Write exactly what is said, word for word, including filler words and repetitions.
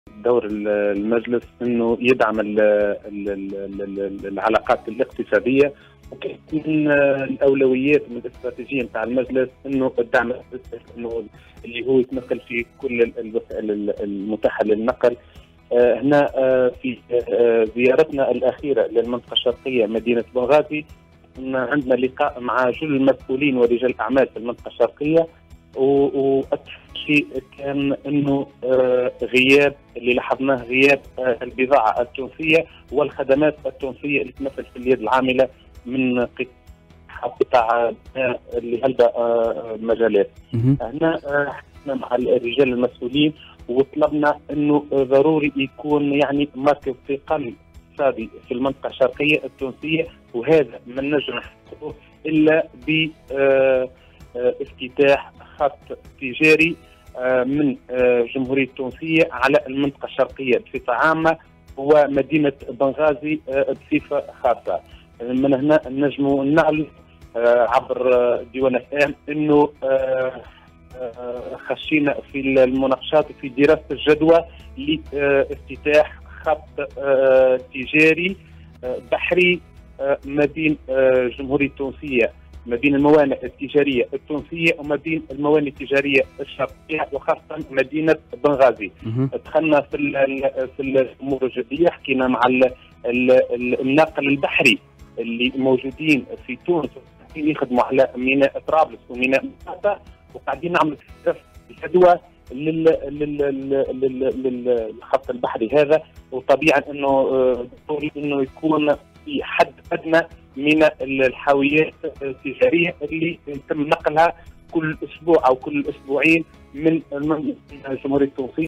دور المجلس انه يدعم ال ال ال العلاقات الاقتصاديه، وكان من الاولويات من الاستراتيجيه نتاع المجلس انه الدعم انه اللي هو يتنقل في كل الوسائل المتاحه للنقل. هنا في زيارتنا الاخيره للمنطقه الشرقيه مدينه بنغازي عندنا لقاء مع جل المسؤولين ورجال الاعمال في المنطقه الشرقيه، واكثر شيء كان انه غياب اللي لاحظناه غياب البضاعه التونسيه والخدمات التونسيه اللي تمثل في اليد العامله من قطاع اللي هلبة مجالات. هنا حكينا مع الرجال المسؤولين وطلبنا انه ضروري يكون يعني مركز ثقل اقتصادي في المنطقه الشرقيه التونسيه، وهذا ما نجم نحققه الا ب افتتاح خط تجاري من الجمهوريه التونسيه على المنطقه الشرقيه بصفه عامه ومدينه بنغازي بصفه خاصه. من هنا نجم نعلن عبر ديوان اف ام انه خشينا في المناقشات وفي دراسه الجدوى لافتتاح خط تجاري بحري ما بين الجمهوريه التونسيه، ما بين الموانئ التجاريه التونسيه وما بين الموانئ التجاريه الشرقيه وخاصه مدينه بنغازي. دخلنا في في الامور الجديه، حكينا مع الناقل البحري اللي موجودين في تونس يخدموا على ميناء طرابلس وميناء مسقط، وقاعدين نعملوا دراسه جدوى للخط البحري هذا، وطبيعا انه ضروري انه يكون في حد ادنى من الحاويات التجاريه اللي يتم نقلها كل اسبوع او كل اسبوعين من الجمهوريه التونسيه.